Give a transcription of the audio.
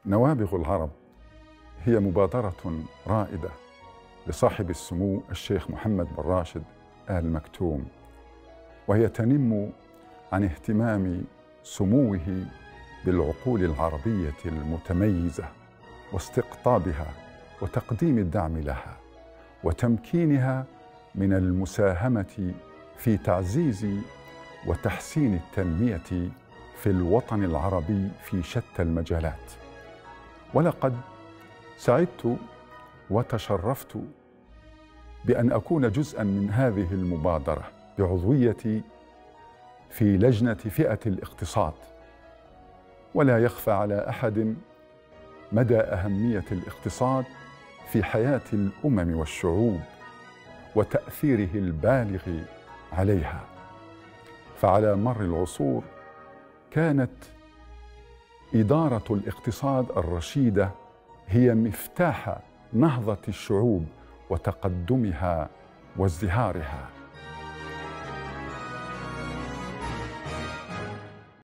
نوابغ العرب هي مبادرة رائدة لصاحب السمو الشيخ محمد بن راشد آل مكتوم، وهي تنم عن اهتمام سموه بالعقول العربية المتميزة واستقطابها وتقديم الدعم لها وتمكينها من المساهمة في تعزيز وتحسين التنمية في الوطن العربي في شتى المجالات. ولقد سعدت وتشرفت بأن أكون جزءاً من هذه المبادرة بعضويتي في لجنة فئة الاقتصاد. ولا يخفى على أحد مدى أهمية الاقتصاد في حياة الأمم والشعوب وتأثيره البالغ عليها، فعلى مر العصور كانت إدارة الاقتصاد الرشيدة هي مفتاح نهضة الشعوب وتقدمها وازدهارها.